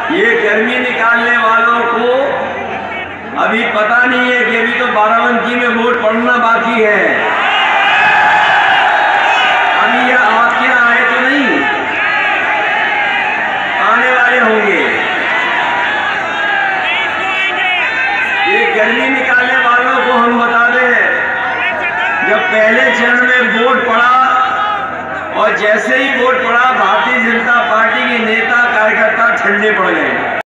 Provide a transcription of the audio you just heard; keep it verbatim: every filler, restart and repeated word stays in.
ये गर्मी निकालने वालों को अभी पता नहीं है कि अभी तो बाराबंकी में वोट पड़ना बाकी है। अभी यह आपके यहाँ आए तो नहीं, आने वाले होंगे। ये गर्मी निकालने वालों को हम बता दें, जब पहले चरण में वोट पड़ा और जैसे ही वोट पड़ा भारतीय जनता पार्टी के नेता कार्यकर्ता ठंडे पड़ गए।